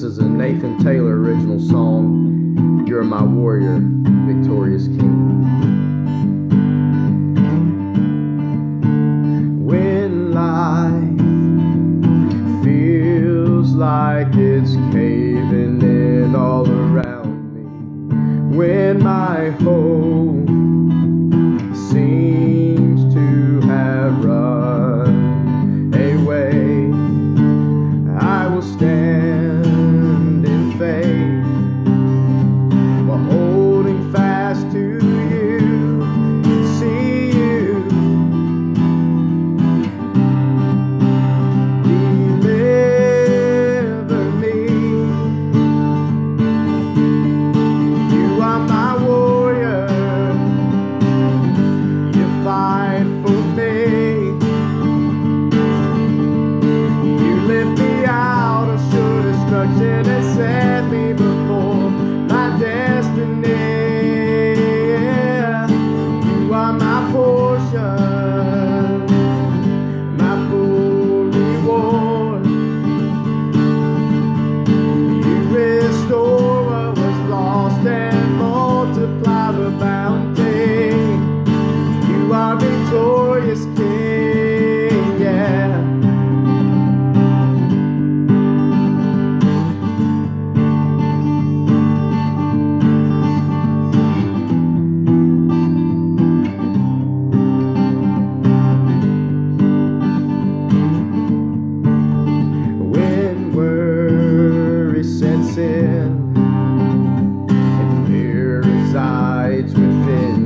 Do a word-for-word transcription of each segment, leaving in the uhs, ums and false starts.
is a Nathan Taylor original song, You're My Warrior, Victorious King. When life feels like it's caving in all around me, when my hope seems to have run away, I will stand in faith while holding fast to you, see you deliver me. You are my warrior, you fight for me. You lift me out of sure destruction and set me before my destiny. You are my portion, my full reward. You restore what was lost and multiply the bounty. You are victorious King, yeah. When worry sets in and fear resides within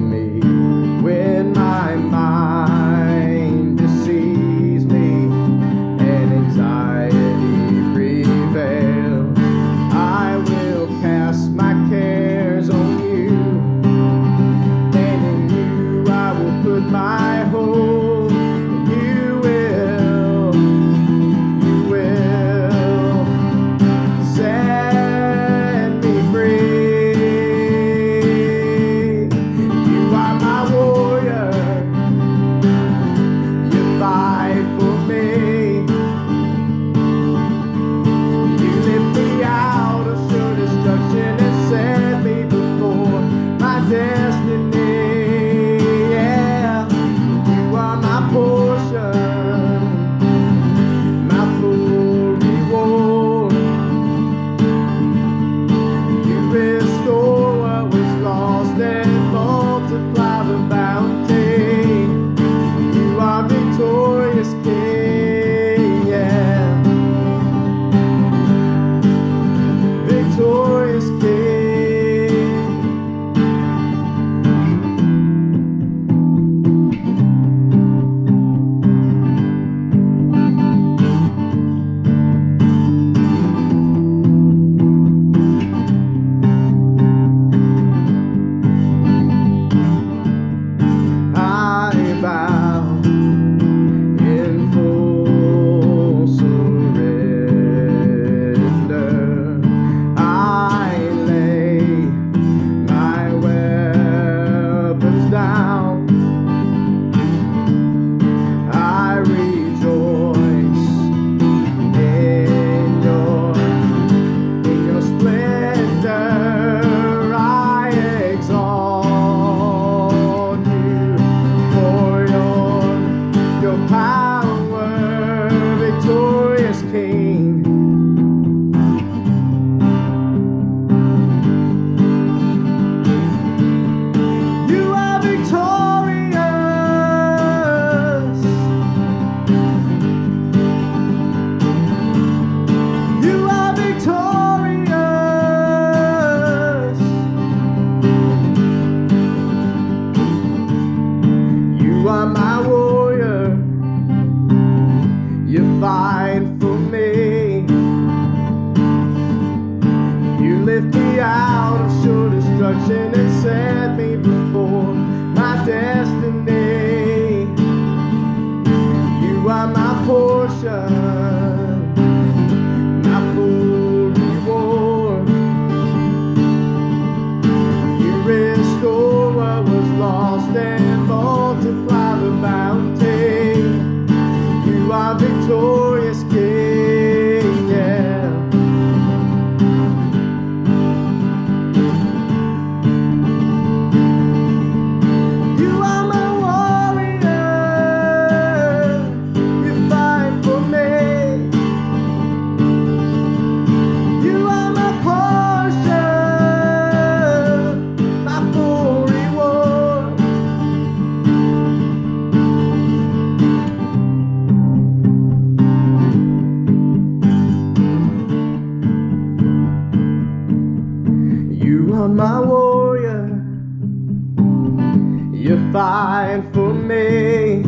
You fight for me.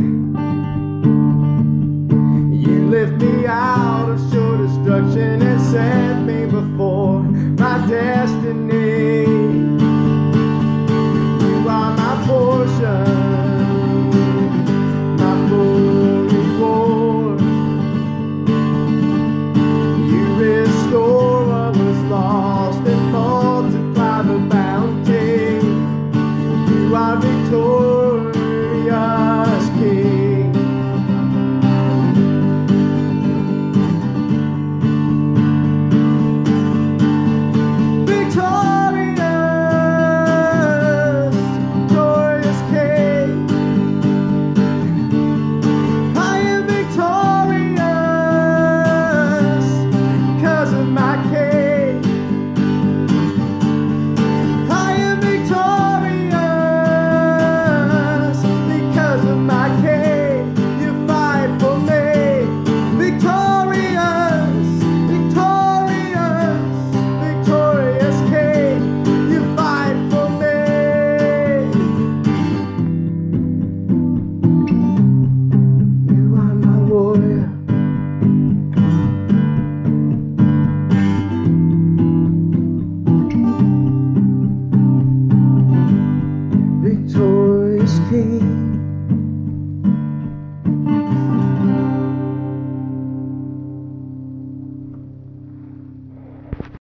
You lift me out of sure destruction and set me before my destiny. You are my portion, my full reward. You restore what was lost and multiply the bounty. You are victorious.